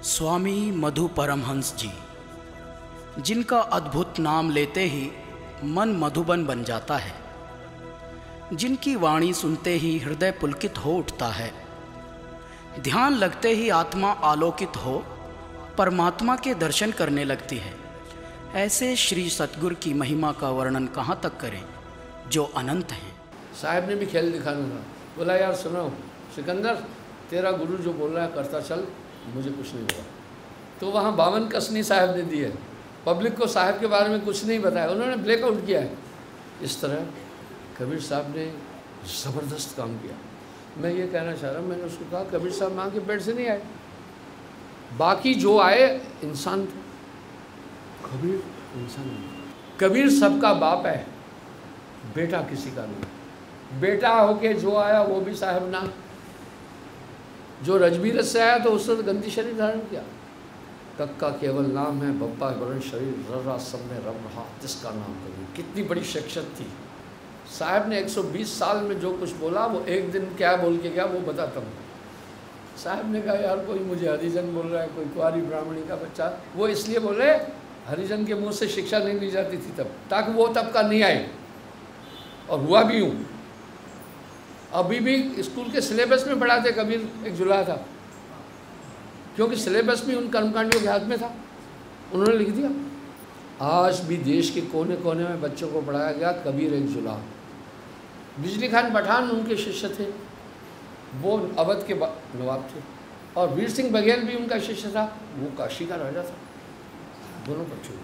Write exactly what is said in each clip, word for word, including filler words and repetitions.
स्वामी मधु परमहंस जी, जिनका अद्भुत नाम लेते ही मन मधुबन बन जाता है, जिनकी वाणी सुनते ही हृदय पुलकित हो उठता है, ध्यान लगते ही आत्मा आलोकित हो परमात्मा के दर्शन करने लगती है। ऐसे श्री सतगुरु की महिमा का वर्णन कहाँ तक करें जो अनंत हैं। साहब ने भी खेल दिखाना था, बोला यार सुनो सिकंदर, तेरा गुरु जो बोल रहा है करता चल, मुझे कुछ नहीं हुआ। तो वहाँ बावन कसनी साहब ने दी है, पब्लिक को साहब के बारे में कुछ नहीं बताया, उन्होंने ब्लैकआउट किया है। इस तरह कबीर साहब ने ज़बरदस्त काम किया। मैं ये कहना चाह रहा हूँ, मैंने उसको कहा कबीर साहब माँ के पेट से नहीं आए, बाकी जो आए इंसान थे, कबीर इंसान नहीं। कबीर सबका बाप है, बेटा किसी का नहीं। बेटा होके जो आया वो भी साहब ना, जो रजबीरत से आया तो उसने तो गंदी शरीर धारण किया। कक्का केवल नाम है, बब्बा वरण शरीर, रर्रा सब में रब रहा, जिसका नाम कबीर। कितनी बड़ी शख्सियत थी। साहब ने एक सौ बीस साल में जो कुछ बोला वो एक दिन क्या बोल के गया वो बताता हूँ। साहब ने कहा यार कोई मुझे हरिजन बोल रहा है, कोई कुंवारी ब्राह्मणी का बच्चा, वो इसलिए बोल रहे हरिजन के मुंह से शिक्षा नहीं ली जाती थी तब, ताकि वो तबका नहीं आए। और हुआ भी यूँ, अभी भी स्कूल के सिलेबस में पढ़ाते कबीर एक जुलाहा था, क्योंकि सिलेबस भी उन कर्मकांडियों के हाथ में था, उन्होंने लिख दिया। आज भी देश के कोने कोने में बच्चों को पढ़ाया गया कबीर एक जुलाहा। बिजली खान पठान उनके शिष्य थे, वो अवध के नवाब थे, और वीर सिंह बघेल भी उनका शिष्य था, वो काशी का राजा था। दोनों बच्चों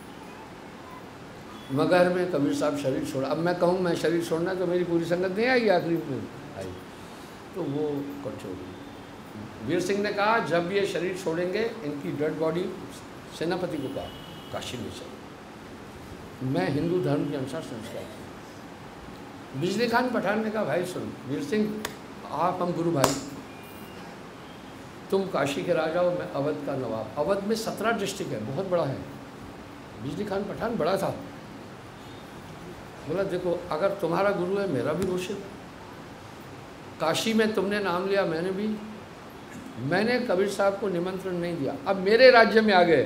मगहर में कबीर साहब शरीर छोड़ा। अब मैं कहूँ मैं शरीर छोड़ना तो मेरी पूरी संगत नहीं आएगी, आखिरी में आई तो वो कट छोड़ी। वीर सिंह ने कहा जब ये शरीर छोड़ेंगे इनकी डेड बॉडी सेनापति को कहा काशी में चलो। मैं हिंदू धर्म के अनुसार संस्कार था। बिजली खान पठान ने कहा भाई सुन वीर सिंह, आप हम गुरु भाई, तुम काशी के राजा हो, मैं अवध का नवाब। अवध में सत्रह डिस्ट्रिक्ट है, बहुत बड़ा है। बिजली खान पठान बड़ा था। बोला देखो अगर तुम्हारा गुरु है मेरा भी मुर्शिद है, काशी में तुमने नाम लिया, मैंने भी, मैंने कबीर साहब को निमंत्रण नहीं दिया, अब मेरे राज्य में आ गए,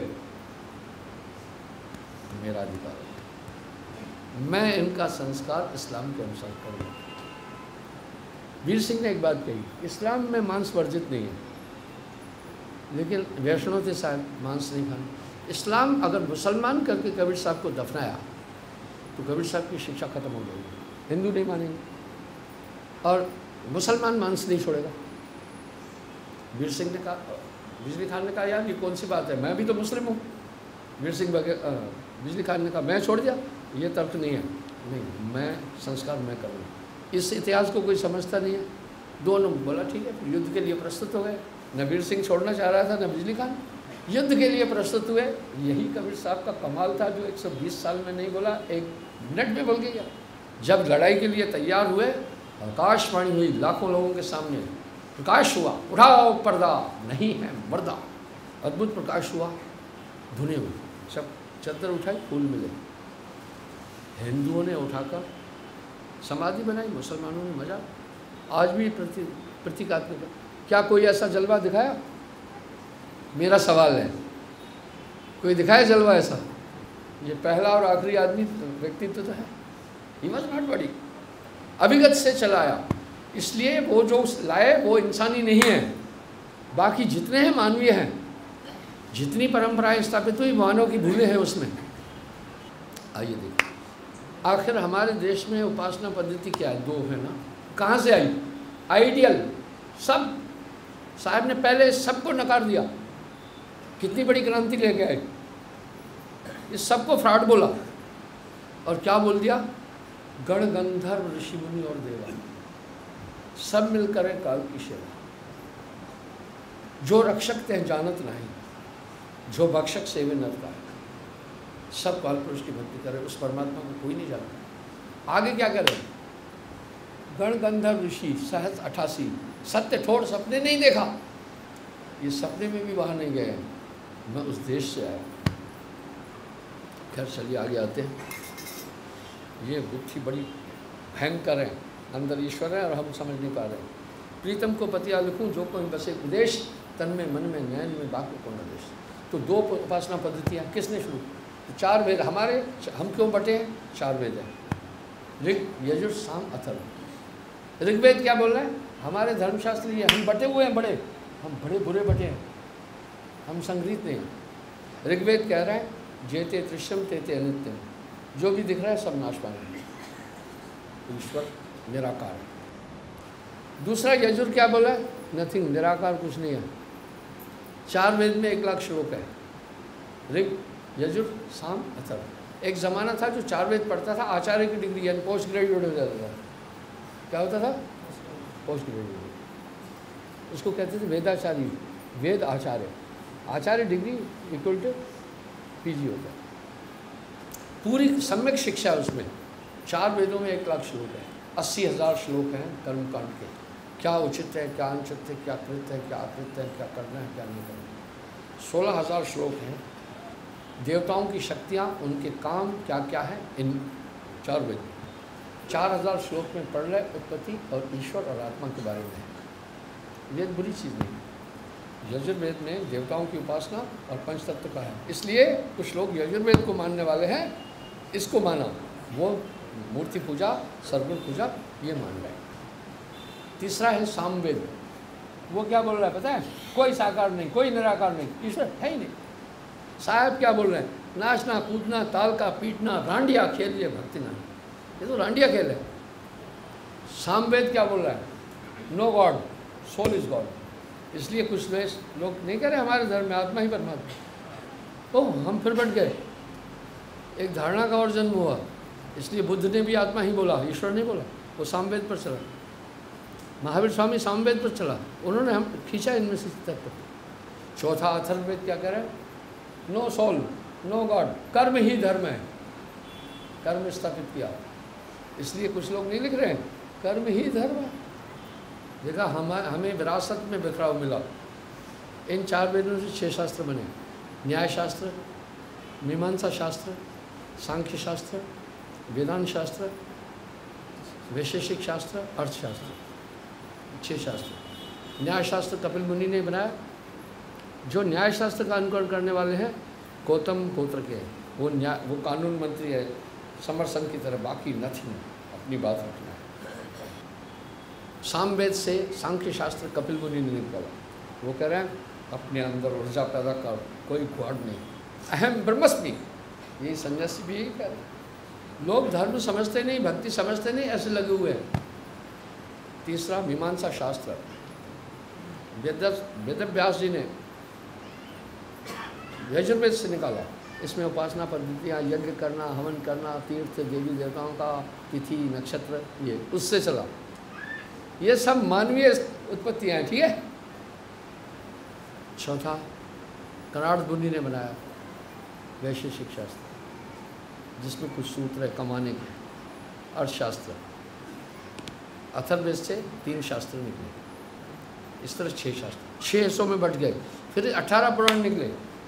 मेरा अधिकार है, मैं इनका संस्कार इस्लाम के अनुसार करूँगा। वीर सिंह ने एक बात कही, इस्लाम में मांस वर्जित नहीं है, लेकिन वैष्णव थे साहब, मांस नहीं खाना। इस्लाम अगर मुसलमान करके कबीर साहब को दफनाया तो कबीर साहब की शिक्षा खत्म हो गई, हिंदू नहीं मानेंगे, और मुसलमान मांस नहीं छोड़ेगा। वीर सिंह ने कहा, बिजली खान ने कहा यार ये कौन सी बात है, मैं भी तो मुस्लिम हूँ। वीर सिंह बिजली खान ने कहा मैं छोड़ दिया, ये तर्क नहीं है, नहीं मैं संस्कार मैं करूँगा। इस इतिहास को कोई समझता नहीं है। दोनों बोला ठीक है, फिर युद्ध के लिए प्रस्तुत हो गए। न वीर सिंह छोड़ना चाह रहा था न बिजली खान, युद्ध के लिए प्रस्तुत हुए। यही कबीर साहब का कमाल था जो एक सौ बीस साल में नहीं बोला, एक मिनट में बोल के गया। जब लड़ाई के लिए तैयार हुए, आकाशवाणी हुई लाखों लोगों के सामने, प्रकाश हुआ, उठाओ पर्दा नहीं है मर्दा। अद्भुत प्रकाश हुआ, धुने हुई, सब चद्दर उठाई, फूल मिले। हिंदुओं ने उठाकर समाधि बनाई, मुसलमानों ने मजा। आज भी प्रति प्रतीकात्मक। क्या कोई ऐसा जलवा दिखाया? मेरा सवाल है, कोई दिखाया जलवा ऐसा? ये पहला और आखिरी आदमी व्यक्तित्व तो है। ही वॉज नॉट बड़ी, अभिगत से चलाया, इसलिए वो जो लाए वो इंसानी नहीं है। बाकी जितने हैं मानवीय हैं, जितनी परंपराएं स्थापित हुई मानव की भूलें हैं उसमें। आइए देखिए, आखिर हमारे देश में उपासना पद्धति क्या है? दो है ना। कहाँ से आई? आइडियल। सब साहब ने पहले सबको नकार दिया, कितनी बड़ी क्रांति लेके आए। इस सबको फ्रॉड बोला, और क्या बोल दिया? गण गंधर्व ऋषि मुनि और देवा सब मिलकर है काल की सेवा। जो रक्षक ते जानत नहीं, जो भक्षक सेवे नर का। सब काल पुरुष की भक्ति करे, उस परमात्मा को कोई नहीं जानता। आगे क्या करे? गण गंधर्व ऋषि सहस्त्र अठासी, सत्य ठोर सपने नहीं देखा, ये सपने में भी वहाँ नहीं गए। मैं उस देश से आया। खैर चलिए आगे आते हैं। ये बुद्धि बड़ी भयंकर है, अंदर ईश्वर है और हम समझ नहीं पा रहे। प्रीतम को पतिया लिखूं जो कोई बसे विदेश, तन में, मन में, नयन में, बाकी को न देश। तो दो उपासना पद्धतियाँ किसने शुरू? तो चार वेद हमारे, हम क्यों बटे हैं? चार वेद हैं, ऋग, यजुर, साम, अथर्व। ऋग्वेद क्या बोल रहा है? हमारे धर्मशास्त्र ये, हम बटे हुए हैं, बड़े, हम बड़े बुरे बटे हैं, हम संग्रहित नहीं हैं। ऋग्वेद कह रहा है जेते त्रिशम तेते अनित्यम, जो भी दिख रहा है सब नाशवान है, ईश्वर निराकार है। दूसरा यजुर क्या बोला है? नथिंग, निराकार कुछ नहीं है। चार वेद में एक लाख श्लोक है, ऋग, यजुर, साम, अथर्व। एक ज़माना था जो चार वेद पढ़ता था, आचार्य की डिग्री यानी पोस्ट ग्रेजुएट हो जाता था। क्या होता था? Post graduate. उसको कहते थे वेदाचार्य, वेद आचार्य। आचार्य डिग्री इक्वल टू पीजी होता है। पूरी सम्यक शिक्षा है उसमें। चार वेदों में एक लाख श्लोक है, अस्सी हज़ार श्लोक हैं कर्मकांड के। क्या उचित है, क्या अनुचित है, क्या कृत्य है, क्या अकृत्य है, क्या करना है, क्या नहीं करना है। सोलह हज़ार श्लोक हैं। देवताओं की शक्तियाँ, उनके काम क्या क्या है, इन चार वेद चार हज़ार श्लोक में पढ़ रहे उत्पत्ति और ईश्वर और आत्मा के बारे में है। वेद बुरी चीज़ नहीं है। यजुर्वेद में देवताओं की उपासना और पंचतत्व का है, इसलिए कुछ लोग यजुर्वेद को मानने वाले हैं, इसको माना, वो मूर्ति पूजा, सर्वगुण पूजा ये मान रहे हैं। तीसरा है सामवेद। वो क्या बोल रहा है पता है? कोई साकार नहीं, कोई निराकार नहीं, ईश्वर है ही नहीं। साहब क्या बोल रहे हैं? नाचना, कूदना, ताल का पीटना, रांडिया खेल, ये भक्ति नहीं, ये तो रांडिया खेल है। सामवेद क्या बोल रहा है? No God, soul is God. इसलिए कुछ लोग नहीं कह रहे हमारे धर्म में आत्मा ही परमात्मा। ओह, हम फिर बढ़ गए। एक धारणा का और जन्म हुआ, इसलिए बुद्ध ने भी आत्मा ही बोला, ईश्वर नहीं बोला। वो सामवेद पर चला, महावीर स्वामी सामवेद पर चला, उन्होंने हम खींचा इनमें से तत्व। चौथा अथर्ववेद क्या कह रहा है? नो सोल, नो गॉड, कर्म ही धर्म है, कर्म स्थापित किया। इसलिए कुछ लोग नहीं लिख रहे हैं कर्म ही धर्म है। देखा, हम हमें विरासत में बिखराव मिला। इन चार वेदों से छह शास्त्र बने, न्याय शास्त्र, मीमांसा शास्त्र, सांख्य शास्त्र, वेदांत शास्त्र, वैशेषिक शास्त्र, अर्थशास्त्र, छह शास्त्र। न्याय शास्त्र कपिल मुनि ने बनाया। जो न्याय शास्त्र का अनुकरण करने वाले हैं गौतम गोत्र के हैं, वो न्याय, वो कानून मंत्री है समर संघ की तरह, बाकी नथिंग, अपनी बात रखना है। सामवेद से सांख्य शास्त्र कपिल मुनि ने निकाला। वो कह रहे हैं अपने अंदर ऊर्जा पैदा कर, कोई गॉड नहीं, अहम ब्रह्मस्मि। यही सन्यासी भी यही कह रहे हैं। लोग धर्म समझते नहीं, भक्ति समझते नहीं, ऐसे लगे हुए हैं। तीसरा मीमांसा शास्त्र, वेद वेदव्यास जी ने यजुर्वेद से निकाला। इसमें उपासना पद्धतियाँ, यज्ञ करना, हवन करना, तीर्थ, देवी देवताओं का तिथि, नक्षत्र, ये उससे चला। ये सब मानवीय उत्पत्तियाँ हैं, ठीक है। चौथा कनाड मुनि ने बनाया वैशेषिक शास्त्र, जिसमें कुछ सूत्र है कमाने के, अर्थशास्त्र। अथर्ववेद से तीन शास्त्र निकले। इस तरह छह शास्त्र, छह हिस्सों में बट गए। फिर अठारह पुराण निकले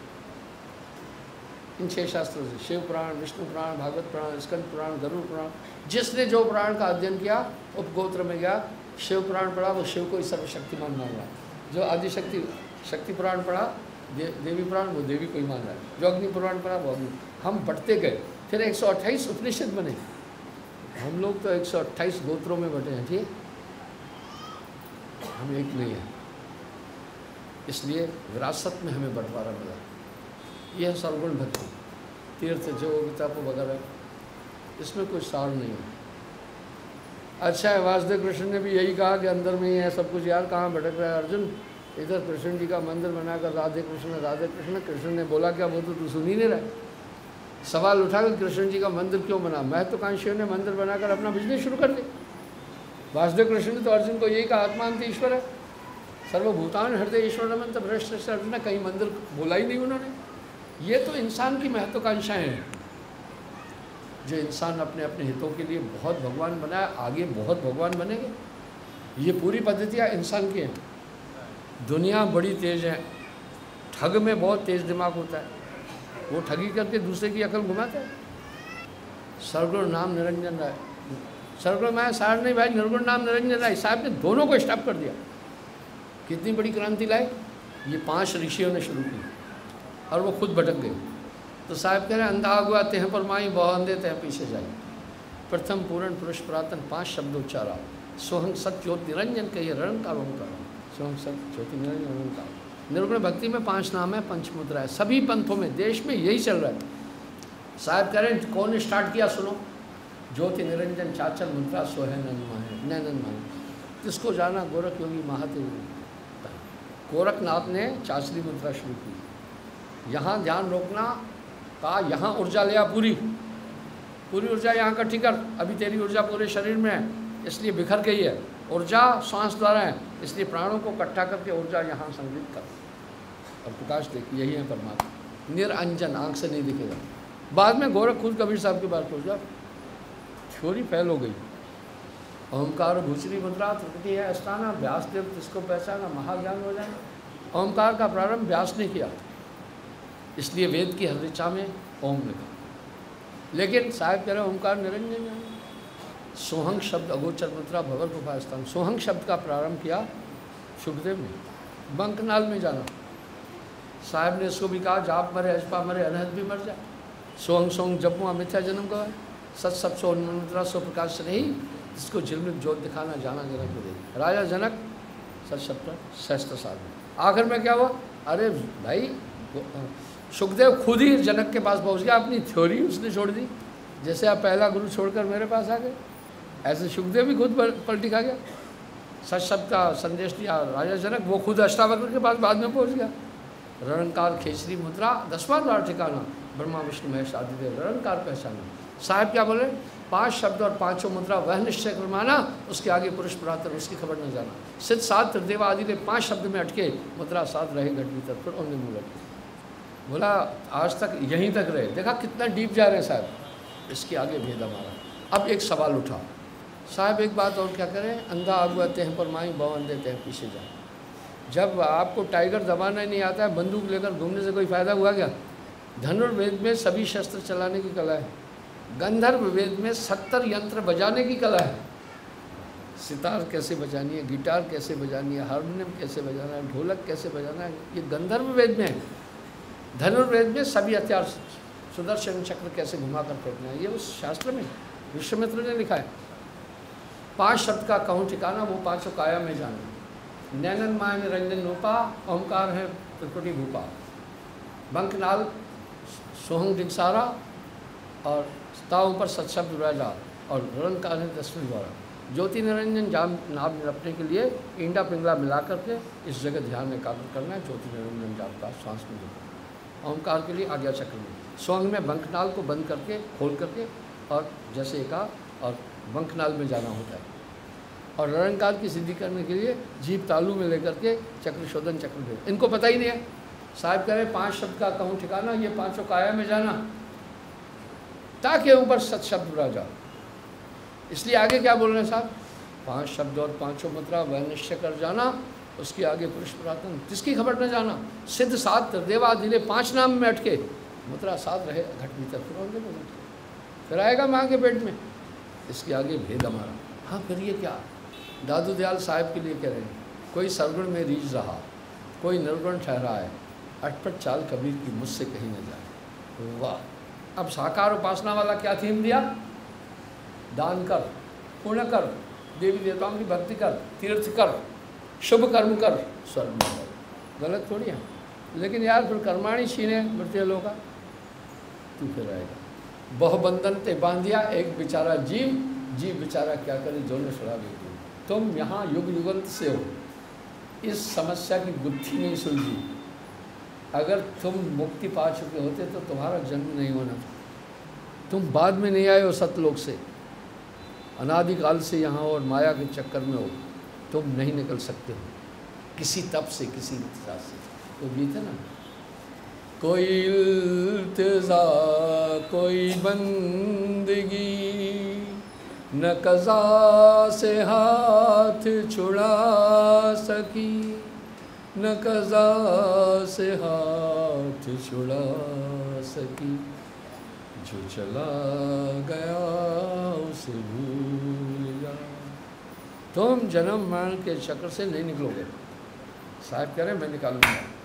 इन छह शास्त्रों से, शिव पुराण, विष्णु पुराण, भागवत पुराण, स्कंद पुराण, गरुड़ पुराण। जिसने जो पुराण का अध्ययन किया, उपगोत्र में गया, शिव पुराण पढ़ा, वो शिव को ही सर्वशक्तिमान मान रहा है। जो आदिशक्ति शक्ति पुराण पढ़ा, दे, देवी पुराण, वो देवी को ही मान रहा है। जो अग्नि पुराण पढ़ा, वो अग्नि। हम बढ़ते गए। फिर एक सौ अट्ठाईस उपनिषद बने। हम लोग तो एक सौ अट्ठाईस गोत्रों में बटे हैं, ठीक है, हम एक नहीं है। इसलिए विरासत में हमें बंटवारा मिला। यह है सर्वगुण भक्ति, तीर्थ, जो तप वगैरह, इसमें कोई सार नहीं है। अच्छा है, वासुदेव कृष्ण ने भी यही कहा कि अंदर में ही है सब कुछ। यार कहाँ भटक रहा है अर्जुन? इधर कृष्ण जी का मंदिर बनाकर राधे कृष्ण राधे कृष्ण। कृष्ण ने बोला क्या, वो तो तू सुन ही नहीं रहा। सवाल उठा कि कृष्ण जी का मंदिर क्यों बना? महत्वाकांक्षियों ने मंदिर बनाकर अपना बिजनेस शुरू कर दिया। वासुदेव कृष्ण ने तो अर्जुन को यही कहा, आत्मांत ईश्वर है, सर्वभूतान हृदय ईश्वर मंत्र भ्रष्ट। अर्जुन ने कहीं मंदिर बोला ही नहीं उन्होंने। ये तो इंसान की महत्वाकांक्षाएँ हैं। जो इंसान अपने अपने हितों के लिए बहुत भगवान बनाया, आगे बहुत भगवान बनेंगे। ये पूरी पद्धतियाँ इंसान की हैं। दुनिया बड़ी तेज़ है, ठग में बहुत तेज़ दिमाग होता है, वो ठगी करके दूसरे की अकल घुमाता है। सरगुण नाम निरंजन राय, सरगुण मैं सार नहीं भाई, निर्गुण नाम निरंजन राय साहब ने दोनों को स्टॉप कर दिया। कितनी बड़ी क्रांति लाई। ये पांच ऋषियों ने शुरू की और वो खुद भटक गए। तो साहब कह रहे हैं अंधा अगुआ तेह पर माई बहु अंधे तेह पीछे जाई। प्रथम पूर्ण पुरुष पुरातन पांच शब्द उच्चारा। सोहंग सत ज्योति निरंजन कहिए रणकार ओंकार। सोहंग सत ज्योति निरंजन ओंकार। निर्गुण भक्ति में पांच नाम है, पंचमुद्रा है। सभी पंथों में देश में यही चल रहा है। साहब कह रहे हैं कौन स्टार्ट किया सुनो। ज्योति निरंजन चाचल मुद्रा सोहे नैनन नैनन माए। किसको जाना गोरख योगी महादेव। गोरखनाथ ने चाचली मुद्रा शुरू की। यहाँ ध्यान रोकना का, यहाँ ऊर्जा लिया पूरी पूरी ऊर्जा यहाँ इकट्ठी कर। अभी तेरी ऊर्जा पूरे शरीर में है इसलिए बिखर गई है। ऊर्जा श्वास द्वारा है इसलिए प्राणों को इकट्ठा करके ऊर्जा यहाँ संग्रहित कर और प्रकाश देखिए यही है परमात्मा। निरंजन आंख से नहीं दिखेगा। बाद में गोरख खुद कबीर साहब की बात पहुँच गया, थ्योरी फैल हो गई। ओमकार भूचरी मुद्रा त्रिपुटी है अस्थाना। व्यासदेव जिसको पहचाना महाज्ञान हो जाए। ओमकार का प्रारंभ व्यास ने किया इसलिए वेद की हर ऋचा में ओम लिखा। लेकिन साहब कह रहे ओमकार निरंजन है। सोहंग शब्द अगोचर मुद्रा भवर गुफा स्थान। सोहंग शब्द का प्रारंभ किया सुखदेव ने। बंकनाल में जाना साहब ने इसको भी कहा जाप मरे अजपा मरे अनहद भी मर जाए। सोहंग सोहंग जपू मिथ्या जन्म गवाए। सत सब सो मुद्रा सो प्रकाश से नहीं जिसको झिलमिल जोत दिखाना जाना जनक को दे। राजा जनक सत शब्द सहस्त्र साल में। आखिर में क्या हुआ, अरे भाई सुखदेव खुद ही जनक के पास पहुंच गया। अपनी थ्योरी उसने छोड़ दी। जैसे आप पहला गुरु छोड़कर मेरे पास आ गए ऐसे सुखदेव भी खुद पलटी खा गया। सत शब्द का संदेश दिया राजा जनक, वो खुद अष्टावक्र के पास बाद में पहुंच गया। रणकार खेसरी मुद्रा दसवां द्वार ठिकाना। ब्रह्मा विष्णु महेश आदिदेव रणकार पहचाना। साहब क्या बोले, पांच शब्द और पांचों मुद्रा वह निश्चय कर माना, उसके आगे पुरुष पुरातन उसकी खबर न जाना। सिद्ध सात त्रिदेवा आदि ने पांच शब्द में अटके, मुद्रा सात रहे घट भीतर फिर उन्हें मूल अटके। बोला आज तक यहीं तक रहे। देखा कितना डीप जा रहे हैं साहब, इसके आगे भेद हमारा। अब एक सवाल उठा साहब, एक बात और क्या करें, अंधा अगुआ तेह पर माई बहु अंधे तेह पीछे जाए। जब आपको टाइगर दबाना नहीं आता है, बंदूक लेकर घूमने से कोई फायदा हुआ क्या? धनुर्वेद में सभी शस्त्र चलाने की कला है। गंधर्व वेद में सत्तर यंत्र बजाने की कला है। सितार कैसे बजानी है, गिटार कैसे बजानी है, हारमोनियम कैसे बजाना है, ढोलक कैसे बजाना है, ये गंधर्व वेद में है। धनुर्वेद में सभी हथियार, सुदर्शन चक्र कैसे घुमाकर फेंकना है, ये उस शास्त्र में विश्वामित्र ने लिखा है। पांच शब्द का कहूँ ठिकाना, वो पांचों काया में जाना। नैनन माय निरंजन रूपा, ओंकार है त्रिपुटी भूपा। बंकनाल सोहंग दिगसारा और ताओं पर सत्शब्द राजा और रणकार है दसवीं द्वारा। ज्योति निरंजन जाम नाम निरपने के लिए इंडा पिंगला मिला करके इस जगह ध्यान में एकाग्र करना है। ज्योति निरंजन जाप का श्वास में देना। ओंकार के लिए आज्ञा चक्र में, सोहंग में बंकनाल को बंद करके खोल करके और जैसे एका और बंकनाल में जाना होता है। और रणकार की सिद्धि करने के लिए जीप तालू में लेकर के चक्र शोधन चक्र दे। इनको पता ही नहीं है। साहब कह रहे पांच शब्द का कहूँ ठिकाना, ये पांचों काया में जाना ताकि ऊपर सत शब्द राजा। इसलिए आगे क्या बोल रहे हैं साहब, पांच शब्द और पांचों मुद्रा वह निश्चय कर जाना, उसके आगे पुरुष पुरातन किसकी खबर न जाना। सिद्ध सात देवा दिले पांच नाम में अटके, मुद्रा सात रहे घट भीतर फिर होंगे फिर आएगा माँ के पेट में, इसके आगे भेद हमारा। हाँ फिर ये क्या, दादू दयाल साहब के लिए कह रहे हैं, कोई सरगुण में रीझ रहा, कोई निर्गुण ठहरा है, अटपट चाल कबीर की मुझसे कहीं न जाए। वाह। अब साकार उपासना वाला क्या थीम दिया, दान कर, पुण्य कर, देवी देवताओं की भक्ति कर, तीर्थ कर, शुभ कर्म कर, स्वर्ग में कर। गलत थोड़ी है, लेकिन यार फिर कर्माणी छीने मृत्यु लोग का तू फिर आएगा। बहुबंधन ते बांधिया एक बेचारा जीव, जीव बेचारा क्या करे जो ने सुना भी। तुम यहाँ युग युगंत से हो, इस समस्या की गुत्थी नहीं सुलझी। अगर तुम मुक्ति पा चुके होते तो तुम्हारा जन्म नहीं होना था। तुम बाद में नहीं आए हो सतलोक से, अनादिकाल से यहाँ और माया के चक्कर में हो, तुम नहीं निकल सकते हो किसी तप से, किसी इंतजार से। तो गीत है ना, कोई इल्तिजा कोई बंदगी, न कज़ा से हाथ छुड़ा सकी, न कज़ा से हाथ छुड़ा सकी, जो चला गया उसे भूल जा। तुम जन्म मरण के चक्र से नहीं निकलोगे। साहब कह रहे हैं मैं निकालूंगा।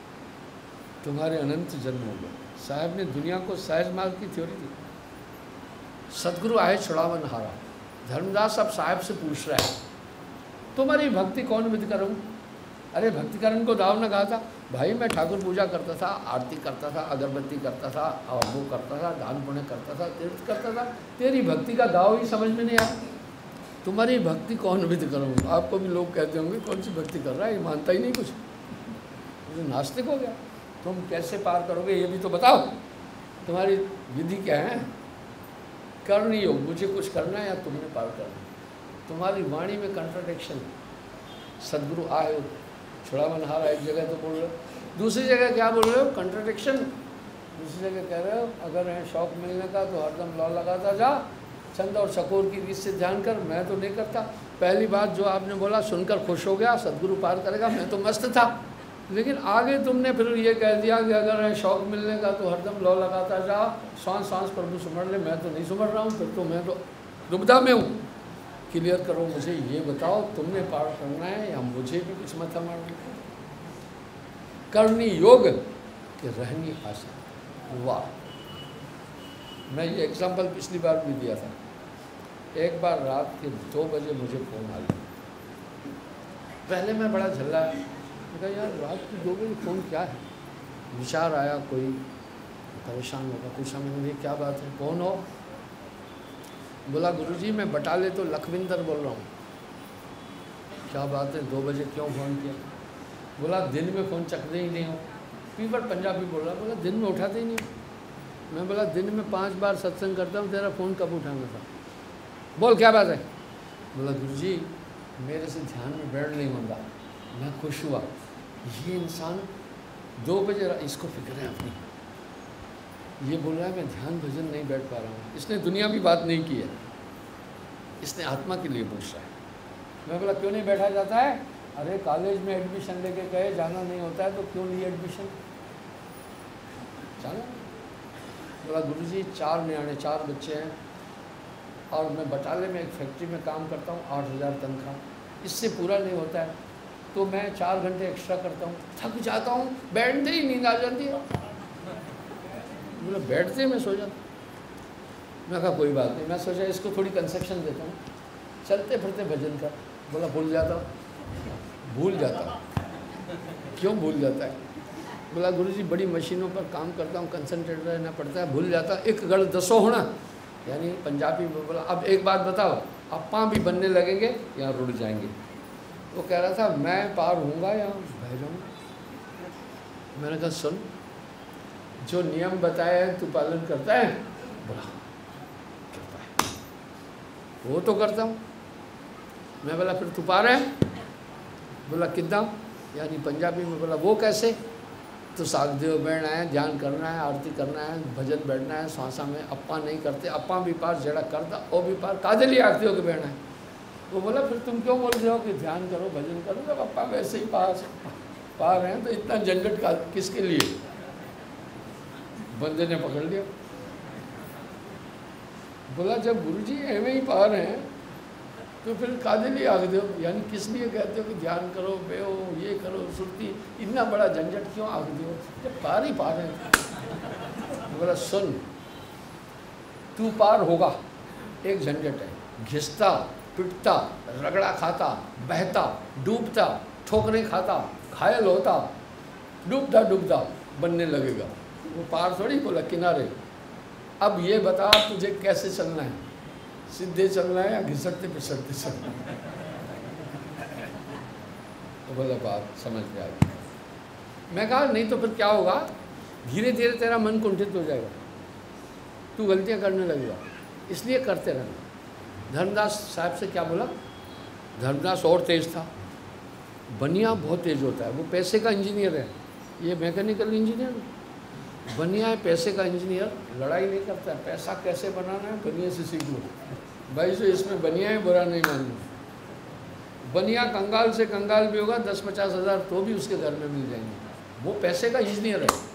तुम्हारे अनंत जन्म हो गए। साहब ने दुनिया को सहज मार्ग की थ्योरी दी। सदगुरु आए छुड़ावन हारा। धर्मदास अब साहब से पूछ रहा है, तुम्हारी भक्ति कौन विधि करूँ? अरे भक्तिकरण को दाव न कहा था भाई, मैं ठाकुर पूजा करता था, आरती करता था, अगरबत्ती करता था, और वो करता था, दान पुण्य करता था, तीर्थ करता था, तेरी भक्ति का दाव ही समझ में नहीं आया। तुम्हारी भक्ति कौन विधि करूँ? आपको भी लोग कहते होंगे कौन सी भक्ति कर रहा है, ये मानता ही नहीं कुछ, तो नास्तिक हो गया। तुम कैसे पार करोगे ये भी तो बताओ, तुम्हारी विधि क्या है? करनी हो, मुझे कुछ करना है या तुमने पार करना? तुम्हारी वाणी में कंट्राडिक्शन। सदगुरु आए छुड़ावन हारा एक जगह तो बोल रहे हो, दूसरी जगह क्या बोल रहे हो? कंट्राडिक्शन। दूसरी जगह कह रहे हो अगर है शौक मिलने का तो हरदम लौ लगाता जा, चंद और चकोर की रीत से ध्यान कर। मैं तो नहीं करता। पहली बात जो आपने बोला सुनकर खुश हो गया, सदगुरु पार करेगा, मैं तो मस्त था। लेकिन आगे तुमने फिर ये कह दिया कि अगर है शौक मिलने का तो हरदम लौ लगाता जा, सांस सांस प्रभु सुमर ले। मैं तो नहीं सुमर रहा हूँ, फिर तो मैं तो दुविधा में हूँ। क्लियर करो मुझे, ये बताओ तुमने पार करना है या मुझे भी कुछ मत मारना? करनी योग कि रहनी आशा। वाह, मैं ये एग्जाम्पल पिछली बार भी दिया था। एक बार रात के दो बजे मुझे फ़ोन आ गया। पहले मैं बड़ा झल्ला, मैं कहा यार रात के दो बजे फ़ोन क्या है? विचार आया, कोई परेशान होगा, पूछा मैंने ये क्या बात है, कौन हो? बोला गुरुजी मैं बटाले तो लखविंदर बोल रहा हूँ। क्या बात है, दो बजे क्यों फ़ोन किया? बोला दिन में फ़ोन चकते ही नहीं हो। पीपर पंजाबी बोल रहा, बोला दिन में उठाते ही नहीं हो। मैं बोला दिन में पांच बार सत्संग करता हूँ, तेरा फ़ोन कब उठाना था? बोल क्या बात है? बोला गुरुजी मेरे से ध्यान में बैठ नहीं होगा। मैं खुश हुआ, ये इंसान दो बजे, इसको फिक्र है अपनी, ये बोल रहा है मैं ध्यान भजन नहीं बैठ पा रहा हूँ। इसने दुनिया की बात नहीं की है, इसने आत्मा के लिए पूछ रहा है। मैं बोला क्यों नहीं बैठा जाता है? अरे कॉलेज में एडमिशन लेके गए, जाना नहीं होता है तो क्यों लिए एडमिशन? जाना। बोला गुरुजी चार नियाणे, चार बच्चे हैं और मैं बटाले में एक फैक्ट्री में काम करता हूँ, आठ हज़ार तनख्वाह, इससे पूरा नहीं होता है तो मैं चार घंटे एक्स्ट्रा करता हूँ, थक जाता हूँ, बैठते ही नींद आ जाती है। बोला बैठते मैं सो जाता। मैं कहा कोई बात नहीं, मैं सोचा इसको थोड़ी कंसेक्शन देता हूँ, चलते फिरते भजन कर। बोला भूल जाता हूँ। भूल जाता हूँ। क्यों भूल जाता है? बोला गुरुजी बड़ी मशीनों पर काम करता हूँ, कंसंट्रेट रहना पड़ता है, भूल जाता। एक गढ़ दसो होना, यानी पंजाबी में बोला अब एक बात बताओ, अप्पा भी बनने लगेंगे या रुड़ जाएंगे? वो कह रहा था मैं पार होऊंगा या बह जाऊँगा। मैंने कहा सुन, जो नियम बताए हैं तू पालन करता है? बोला करता है। वो तो करता हूँ। मैं बोला फिर तू पार है? बोला कितना, यानी पंजाबी में बोला वो कैसे? तो सागदेव बैठना है, ध्यान करना है, आरती करना है, भजन बैठना है, सांसा में अप्पा नहीं करते, अप्पा भी पार जड़ा करता वो भी पार, कादे लिए आरती हो के बैठना है। वो बोला फिर तुम क्यों बोल रहे हो कि ध्यान करो भजन करो, जब अप्पा वैसे ही पार पार हैं तो इतना झंझट का किसके लिए? बंदे ने पकड़ लिया। बोला जब गुरुजी एवं ही पार हैं तो फिर कादे लिए आग दो, यानी किस लिए कहते हो कि ध्यान करो, बेहो, ये करो, सुरती, इतना बड़ा झंझट क्यों आग दो जब पार ही पार है? बोला सुन, तू पार होगा, एक झंझट है, घिसता पिटता, रगड़ा खाता, बहता, डूबता, ठोकरे खाता, घायल होता, डूबता डूबता बनने लगेगा। वो पार थोड़ी, बोला किनारे। अब ये बता तुझे कैसे चलना है, सीधे चलना है या घिसकते पिसकते चलना है? तो बोला बात समझ में आ गई। मैं कहा नहीं तो फिर क्या होगा, धीरे धीरे तेरा मन कुंठित हो जाएगा, तू गलतियां करने लगेगा, इसलिए करते रहना। धर्मदास साहब से क्या बोला? धर्मदास और तेज था, बनिया बहुत तेज होता है, वो पैसे का इंजीनियर है, ये मैकेनिकल इंजीनियर। बनिया है पैसे का इंजीनियर, लड़ाई नहीं करता है, पैसा कैसे बनाना है बनिया से सीख लो भाई। जो इसमें बनिया है बुरा नहीं मानना। बनिया कंगाल से कंगाल भी होगा, दस पचास हज़ार तो भी उसके घर में मिल जाएंगे, वो पैसे का इंजीनियर है।